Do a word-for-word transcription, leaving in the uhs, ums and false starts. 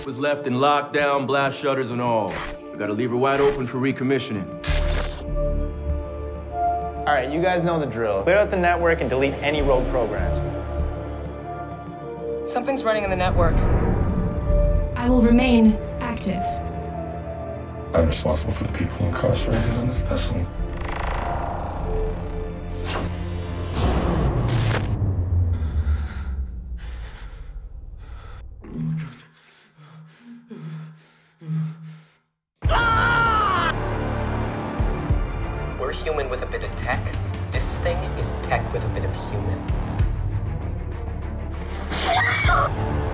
was left in lockdown, blast shutters and all. We gotta leave her wide open for recommissioning. All right, you guys know the drill. Clear out the network and delete any rogue programs. Something's running in the network. I will remain active. I'm responsible for the people incarcerated on this vessel. We're human with a bit of tech. This thing is tech with a bit of human.